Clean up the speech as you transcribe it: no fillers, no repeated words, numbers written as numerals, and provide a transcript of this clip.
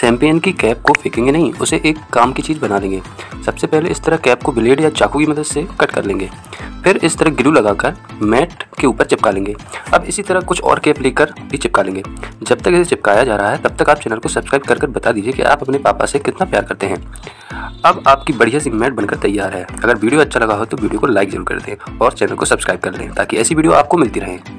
Champagne की cap को फेंकेंगे नहीं, उसे एक काम की चीज़ बना देंगे। सबसे पहले इस तरह कैप को ब्लेड या चाकू की मदद से कट कर लेंगे, फिर इस तरह ग्लू लगाकर मैट के ऊपर चिपका लेंगे। अब इसी तरह कुछ और कैप लेकर भी चिपका लेंगे। जब तक इसे चिपकाया जा रहा है तब तक आप चैनल को सब्सक्राइब कर बता दीजिए कि आप अपने पापा से कितना प्यार करते हैं। अब आपकी बढ़िया सी मैट बनकर तैयार है। अगर वीडियो अच्छा लगा हो तो वीडियो को लाइक जरूर कर दें और चैनल को सब्सक्राइब कर लें ताकि ऐसी वीडियो आपको मिलती रहे।